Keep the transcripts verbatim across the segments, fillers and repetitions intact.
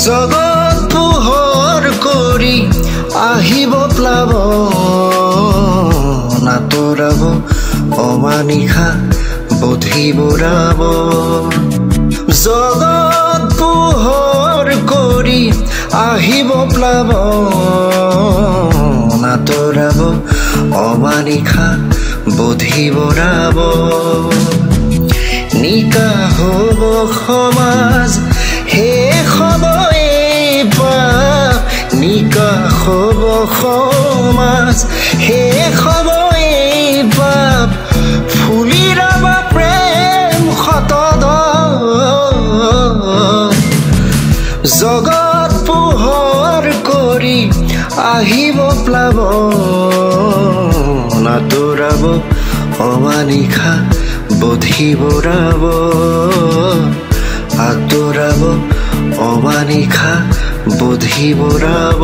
জগত পোহৰ কৰি আহিব প্লাৱন আঁতৰাব অমানিশা বুদ্ধি বুৰাব জগত পোহৰ কৰি আহিব প্লাৱন আঁতৰাব অমানিশা বুদ্ধি বুৰাব নিকা হ'ব সমাজ শেষ হ'ব এই পাপ নিকা হ'ব সমাজ শেষ হ'ব এই পাপ ফুলি ৰ'ব প্ৰেম সতত জগত পোহৰ কৰি আহিব প্লাৱন আঁতৰাব অমানিশা বুদ্ধি বুৰাব আঁতৰাব অমানিশা বুদ্ধি বুৰাব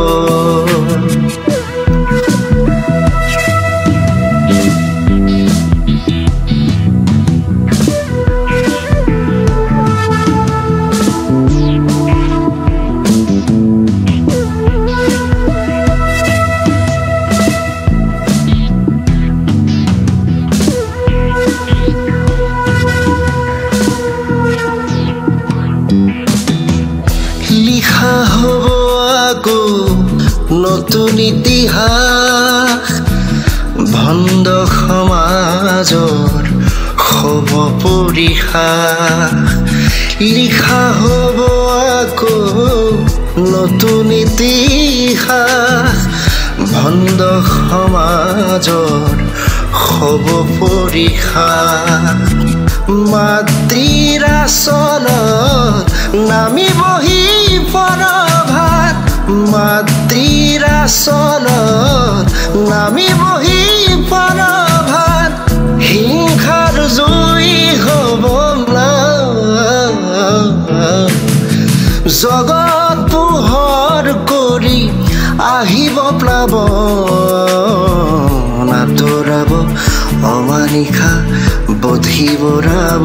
লিখা হ'ব আকৌ নতুন ইতিহাস ভণ্ড সমাজৰ হ'ব পৰিহাস লিখা হ'ব আকৌ নতুন ইতিহাস ভণ্ড সমাজৰ হ'ব পৰিহাস মাতৃৰ আচলত নামি বহি পৰভাত মাতৃৰ আচলত নামি বহি পৰভাত হিংসাৰ জুই হ'ব জগত পোহৰ কৰি আহিব প্লাৱন আঁতৰাব অমানিশা বুদ্ধি বুৰাব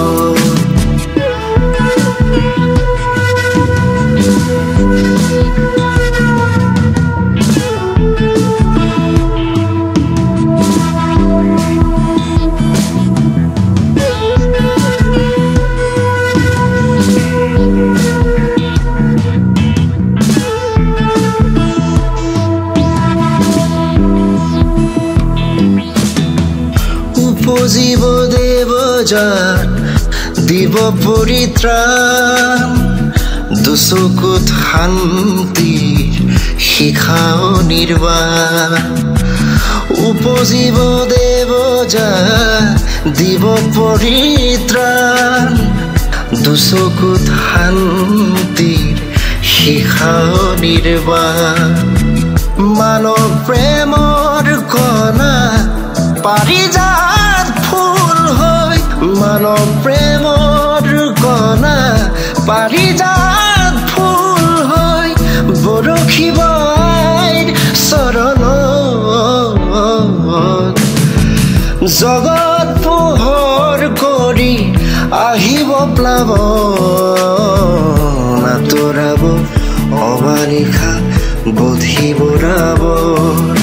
উপজিব দেৱ যাত দিব পৰিত্ৰাণ দুচকুত শান্তিৰ শিখাও নিৰ্বাণ উপজিব দেৱ যাত দিব পৰিত্ৰাণ দুচকুত শান্তিৰ শিখাও নিৰ্বাণ মানৱ প্ৰেমৰ কণা পাৰিজাত ফুল হৈ মানৱ প্ৰেমৰ কণা পাৰিজাত ফুল হৈ বৰষিব আইৰ চৰণত জগত পোহৰ কৰি আহিব প্লাৱন আঁতৰাব অমানিশা বুদ্ধি বুৰাব